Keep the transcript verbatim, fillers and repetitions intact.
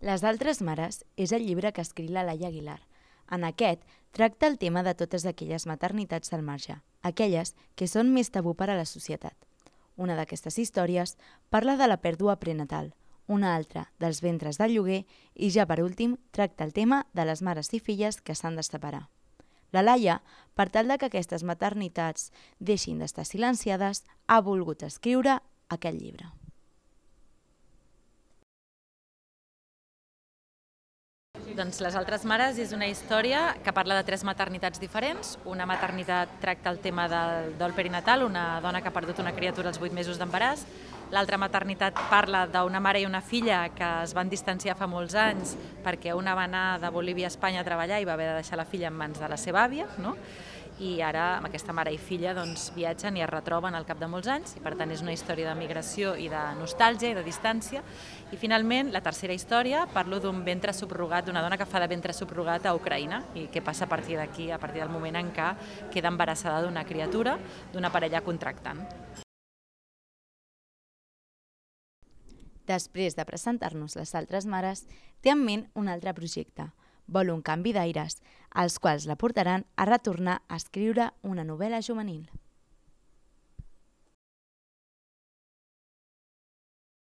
Les altres mares és el llibre que escriu la Laia Aguilar. En aquest tracta el tema de totes aquelles maternitats al marge, aquelles que són més tabú per a la societat. Una d'aquestes històries parla de la pèrdua prenatal, una altra dels ventres del lloguer i ja per últim tracta el tema de les mares i filles que s'han de separar. La Laia, per tal de que aquestes maternitats deixin d'estar silenciades, ha volgut escriure aquest llibre. Doncs Les altres mares és una història que parla de tres maternitats diferents. Una maternitat tracta el tema del dol perinatal, una dona que ha perdut una criatura als vuit mesos d'embaràs. L'altra maternitat parla d'una mare i una filla que es van distanciar fa molts anys perquè una va anar de Bolívia a Espanya a treballar i va haver de deixar la filla en mans de la seva àvia, no? I ara amb aquesta mare i filla doncs, viatgen i es retroben al cap de molts anys i per tant és una història de migració i de nostàlgia i de distància. I finalment, la tercera història, parlo d'un ventre subrogat, d'una dona que fa de ventre subrogat a Ucraïna i què passa a partir d'aquí, a partir del moment en què queda embarassada d'una criatura d'una parella contractant. Després de presentar-nos Les altres mares, té en ment un altre projecte. Vol un canvi d'aires, els quals la portaran a retornar a escriure una novel·la juvenil.